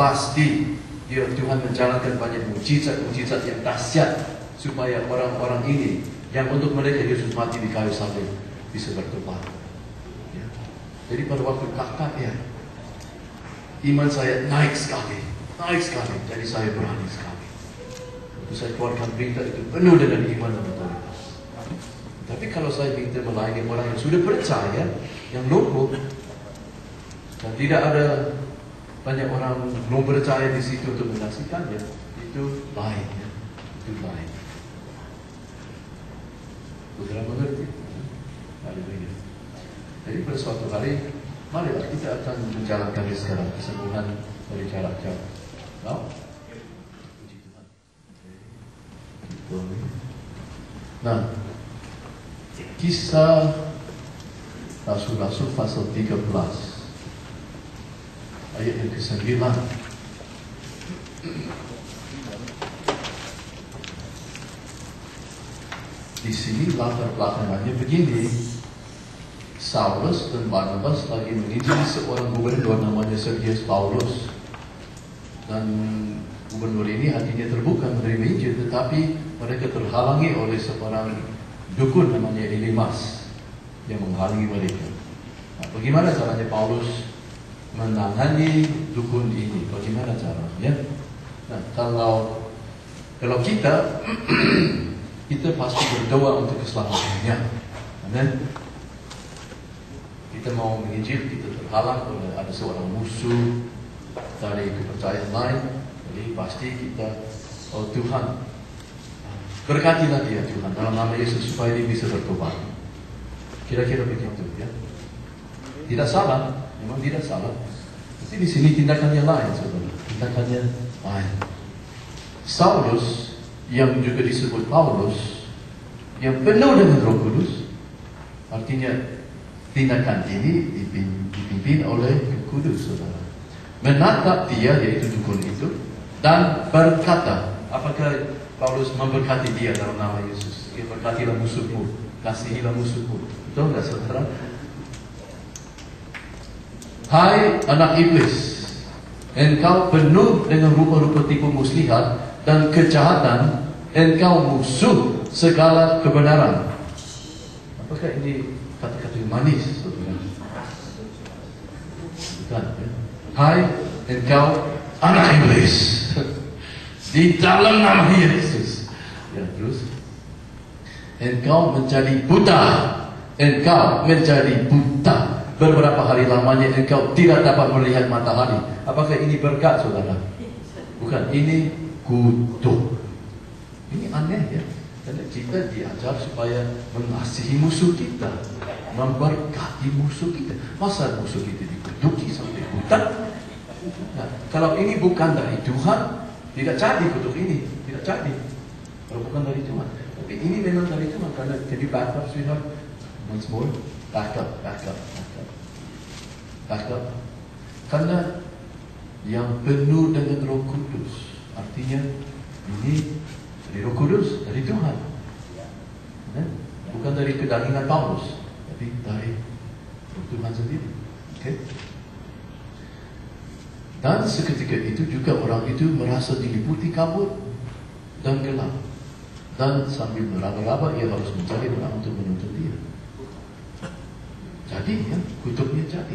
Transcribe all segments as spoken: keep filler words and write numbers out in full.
pasti dia Tuhan menjalankan banyak mukjizat-mukjizat yang dahsyat supaya orang-orang ini yang untuk mereka Yesus mati di kayu salib bisa bertobat. Ya. Jadi pada waktu kakak ya, iman saya naik sekali, naik sekali. Jadi saya berani sekali. Waktu saya keluarkan berita itu penuh dengan iman dan otoritas. Tapi kalau saya minta melayani orang yang sudah percaya, yang lumpuh, dan tidak ada banyak orang belum percaya di situ untuk menyaksikannya, itu lain, ya. Itu lain. Saudara mengerti? Haleluya. Jadi pada suatu hari, marilah kita akan menjalankan sekarang kesembuhan dari jarak jauh. Mau? Puji Tuhan. Nah, Kisah Rasul-Rasul pasal tiga belas ayat yang kesembilan. Di sini latar belakangannya begini. Saulus dan Barnabas lagi menginjili seorang gubernur namanya Sergius Paulus. Dan gubernur ini hatinya terbuka menerima Injil, tetapi mereka terhalangi oleh seorang dukun namanya Elimas yang menghalangi mereka. Nah, bagaimana caranya Paulus menangani dukun ini? Bagaimana caranya? Nah, kalau kalau kita kita pasti berdoa untuk keselamatannya. Amin. Kita mau menginjil, kita terhalang oleh ada seorang musuh dari kepercayaan lain. Jadi pasti kita, oh Tuhan, berkatilah dia Tuhan dalam nama Yesus supaya dia bisa bertobat. Kira-kira begitu ya. Tidak salah, memang tidak salah. Tapi di sini tindakannya lain, saudara. Tindakannya lain. Saulus yang juga disebut Paulus, yang penuh dengan Roh Kudus, artinya tindakan ini dipimpin oleh Roh Kudus, saudara. Menatap dia, yaitu dukun itu, dan berkata, apakah Paulus memberkati dia dalam nama Yesus? Dia berkatilah musuhmu, kasihilah musuhmu. Betul nggak, saudara? Hai anak iblis, engkau penuh dengan rupa-rupa tipu muslihat dan kejahatan, engkau musuh segala kebenaran. Apakah ini kata-kata yang manis, saudara? Bukan, ya? Hai engkau anak iblis, di dalam nama Yesus. Ya, terus engkau menjadi buta, engkau menjadi buta. Beberapa hari lamanya engkau tidak dapat melihat matahari. Apakah ini berkat, saudara? Bukan, ini kutuk. Ini aneh ya. Karena kita diajar supaya mengasihi musuh kita, memberkati musuh kita. Masa musuh kita dikutuki sampai buta? Nah, kalau ini bukan dari Tuhan, tidak jadi kutuk ini, tidak jadi. Kalau bukan dari Tuhan, tapi ini memang dari Tuhan. Karena jadi backup, sweetheart. Once more, backup, backup, backup, backup. Karena yang penuh dengan Roh Kudus, artinya ini dari Roh Kudus, dari Tuhan. Nah, bukan dari kedagingan Paulus, tapi dari Roh Tuhan sendiri. Okay? Dan seketika itu juga orang itu merasa diliputi kabut dan gelap. Dan sambil meraba-raba, ia harus mencari orang untuk menuntut dia. Jadi, ya, kutuknya jadi.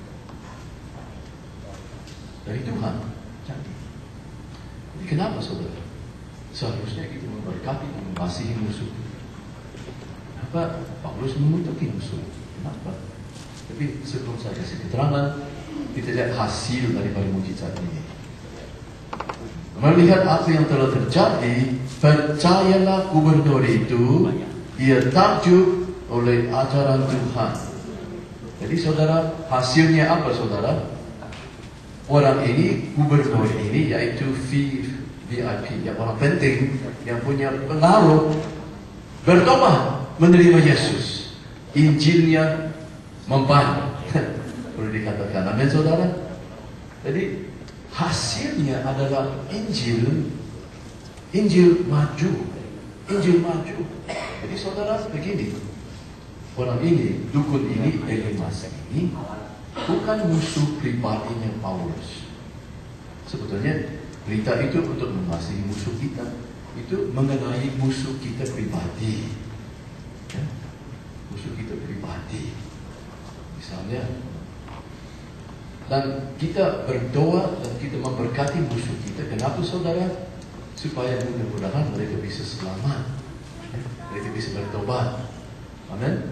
Dari Tuhan, jadi. Jadi kenapa, saudara? Seharusnya kita memberkati dan mengasihi musuh. Kenapa Paulus mengutuki musuh? Kenapa? Tapi sebelum saya kasih keterangan, kita lihat hasil daripada mujizat ini. Melihat apa yang telah terjadi, percayalah gubernur itu, ia takjub oleh ajaran Tuhan. Jadi saudara, hasilnya apa, saudara? Orang ini, gubernur ini, yaitu V I P, yang orang penting, yang punya pengaruh, bertobat, menerima Yesus. Injilnya membantu. Perlu dikatakan, amin, saudara. Jadi hasilnya adalah Injil, Injil maju, Injil maju. Jadi saudara begini, orang ini, dukun ini, Elimas ini bukan musuh pribadinya Paulus. Sebetulnya berita itu untuk mengasihi musuh kita, itu mengenai musuh kita pribadi, ya? Musuh kita pribadi, misalnya. Dan kita berdoa dan kita memberkati musuh kita. Kenapa saudara? Supaya mudah-mudahan mereka bisa selamat, ya? Mereka bisa bertobat. Amin.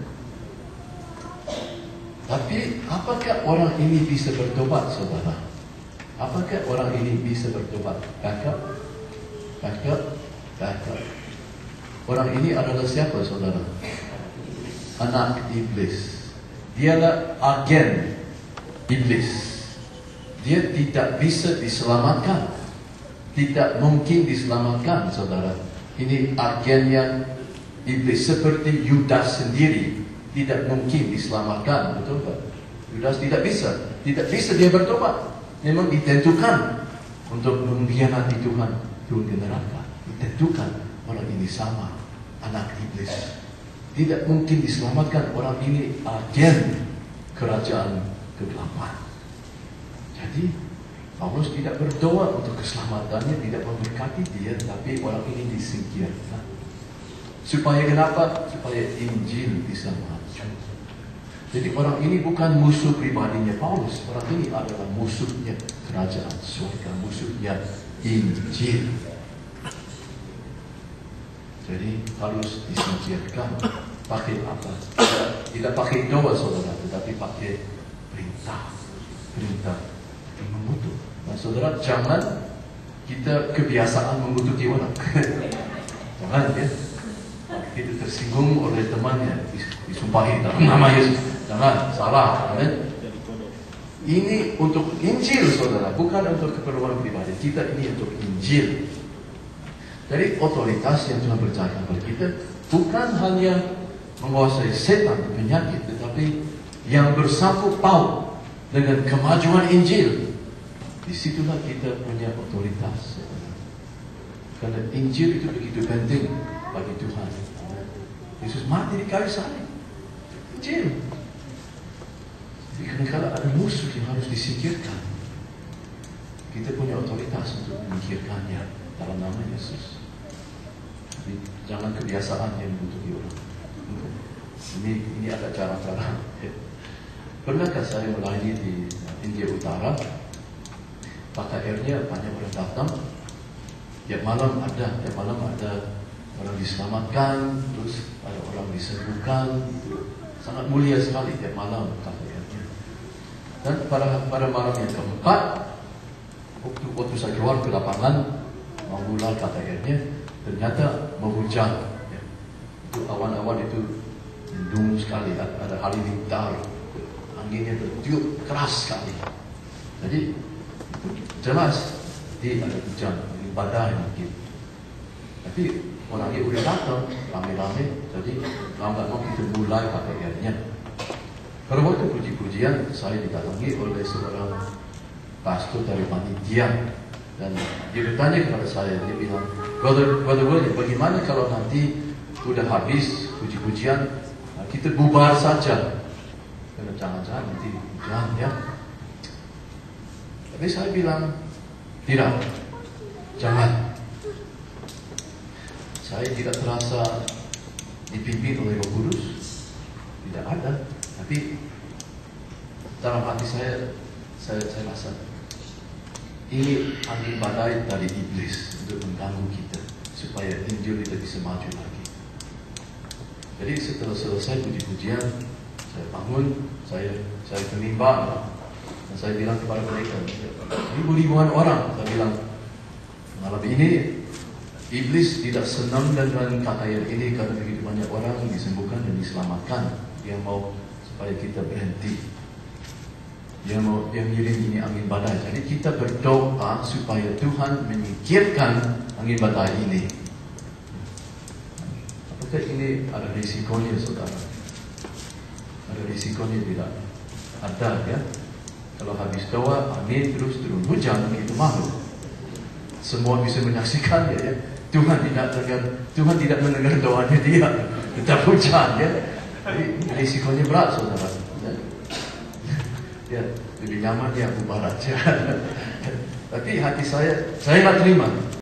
Tapi apakah orang ini bisa bertobat, saudara? Apakah orang ini bisa bertobat? Kakak, kakak, kakak. Orang ini adalah siapa, saudara? Anak iblis. Dialah agen iblis. Dia tidak bisa diselamatkan. Tidak mungkin diselamatkan, saudara. Ini agennya iblis. Seperti Yudas sendiri, tidak mungkin diselamatkan, betul tak? Yudas tidak bisa. Tidak bisa dia bertobat. Memang ditentukan untuk mengkhianati Tuhan, turun ke neraka. Ditentukan orang ini sama, anak iblis. Tidak mungkin diselamatkan. Orang ini agen kerajaan kegelapan. Jadi Paulus tidak berdoa untuk keselamatannya, tidak memberkati dia, tapi orang ini disingkirkan. Supaya kenapa? Supaya Injil bisa maju. Jadi orang ini bukan musuh pribadinya Paulus. Orang ini adalah musuhnya kerajaan surga, musuhnya Injil. Jadi harus disingkirkan. Pakai apa? Tidak, tidak pakai doa, saudara, tetapi pakai perintah. Perintah mengutuk. Nah, saudara, jangan kita kebiasaan mengutuki orang. Jangan, ya. Kita tersinggung oleh temannya, disumpahi dalam nama Yesus. Jangan, salah. Amin. Ini untuk Injil, saudara, bukan untuk keperluan pribadi. Kita ini untuk Injil. Jadi otoritas yang Tuhan percayakan kepada kita bukan hanya menguasai setan, penyakit, tetapi yang bersangkut paut dengan kemajuan Injil. Disitulah kita punya otoritas. Karena Injil itu begitu penting bagi Tuhan. Yesus mati di kayu salib. Injil. Jadi kadang-kadang ada musuh yang harus disingkirkan. Kita punya otoritas untuk menyingkirkannya dalam nama Yesus. Jadi jangan kebiasaan yang membutuhkan orang. Ini ini ada cara-cara. Pernahkah saya melayani di India Utara? K K R-nya banyak orang datang. Tiap malam ada, tiap malam ada orang diselamatkan, terus ada orang disembuhkan. Sangat mulia sekali tiap malam K K R-nya. Dan pada pada malam yang keempat, waktu waktu saya keluar ke lapangan memulai K K R-nya, ternyata menghujan. Ya. Itu awan-awan itu mendung sekali, ada halilintar, anginnya tertiup keras sekali. Jadi jelas di ada hujan, ini badai mungkin. Tapi orangnya udah datang rame-rame, jadi lama-lama kita mulai K K R-nya. Pada waktu puji-pujian saya didatangi oleh seorang pastor dari panitia, dan dia bertanya kepada saya, dia bilang, Brother, Brother William, bagaimana kalau nanti sudah habis puji-pujian, kita bubar saja? Karena jangan-jangan nanti hujan, ya. Tapi saya bilang, tidak, jangan. Saya tidak terasa dipimpin oleh Roh Kudus, tidak ada. Tapi dalam hati saya, saya, saya rasa ini angin badai dari iblis untuk mengganggu kita, supaya Injil tidak bisa maju lagi. Jadi setelah selesai puji-pujian, saya bangun, saya saya menimbang, dan saya bilang kepada mereka, ribu-ribuan orang, saya bilang, malam ini iblis tidak senang dengan K K R ini karena begitu banyak orang disembuhkan dan diselamatkan. Dia mau supaya kita berhenti. Dia mau dia mengirim ini angin badai. Jadi kita berdoa supaya Tuhan menyingkirkan angin badai ini. Apakah ini ada risikonya, saudara? Ada risikonya tidak? Ada, ya. Kalau habis doa, angin terus turun hujan, itu malu. Semua bisa menyaksikannya, ya. Tuhan tidak dengar, Tuhan tidak mendengar doanya dia, tetap hujan, ya. Jadi risikonya berat, saudara. Ya, lebih nyaman ya bubar aja. Tapi hati saya, saya nggak terima.